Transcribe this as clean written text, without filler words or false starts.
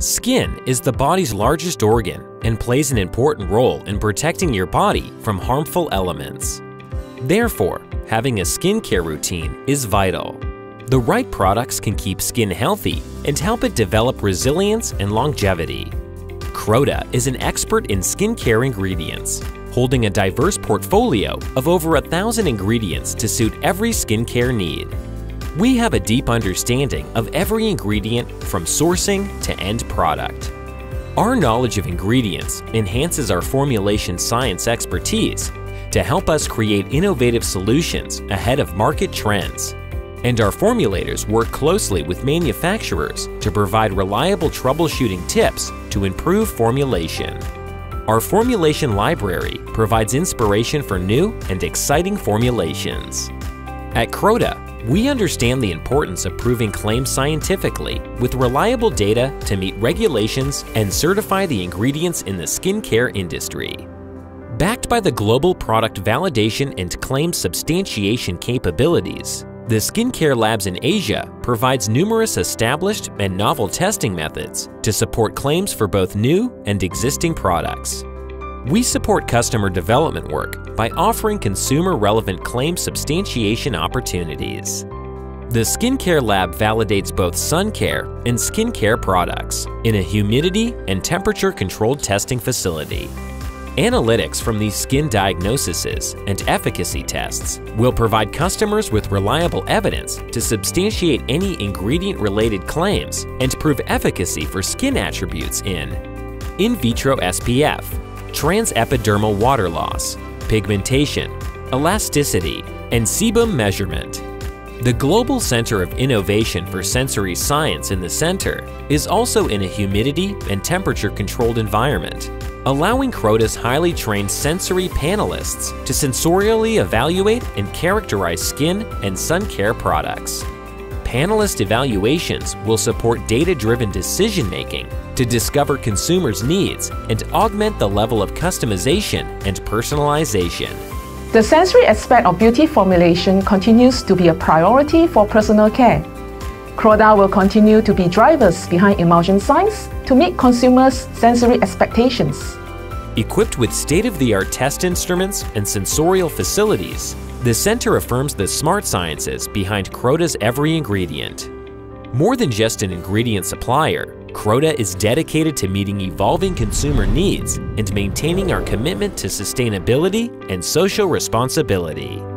Skin is the body's largest organ and plays an important role in protecting your body from harmful elements. Therefore, having a skincare routine is vital. The right products can keep skin healthy and help it develop resilience and longevity. Croda is an expert in skincare ingredients, holding a diverse portfolio of over 1,000 ingredients to suit every skincare need. We have a deep understanding of every ingredient from sourcing to end product. Our knowledge of ingredients enhances our formulation science expertise to help us create innovative solutions ahead of market trends. And our formulators work closely with manufacturers to provide reliable troubleshooting tips to improve formulation. Our formulation library provides inspiration for new and exciting formulations. At Croda, we understand the importance of proving claims scientifically with reliable data to meet regulations and certify the ingredients in the skincare industry. Backed by the global product validation and claims substantiation capabilities, the Skincare Labs in Asia provides numerous established and novel testing methods to support claims for both new and existing products. We support customer development work by offering consumer-relevant claim substantiation opportunities. The Skincare Lab validates both sun care and skincare products in a humidity and temperature-controlled testing facility. Analytics from these skin diagnoses and efficacy tests will provide customers with reliable evidence to substantiate any ingredient-related claims and prove efficacy for skin attributes in vitro SPF, transepidermal water loss, pigmentation, elasticity, and sebum measurement. The Global Center of Innovation for Sensory Science in the center is also in a humidity and temperature-controlled environment, allowing Croda's highly trained sensory panelists to sensorially evaluate and characterize skin and sun care products. Panelist evaluations will support data-driven decision-making to discover consumers' needs and augment the level of customization and personalization. The sensory aspect of beauty formulation continues to be a priority for personal care. Croda will continue to be drivers behind emulsion science to meet consumers' sensory expectations. Equipped with state-of-the-art test instruments and sensorial facilities, the center affirms the smart sciences behind Croda's every ingredient. More than just an ingredient supplier, Croda is dedicated to meeting evolving consumer needs and maintaining our commitment to sustainability and social responsibility.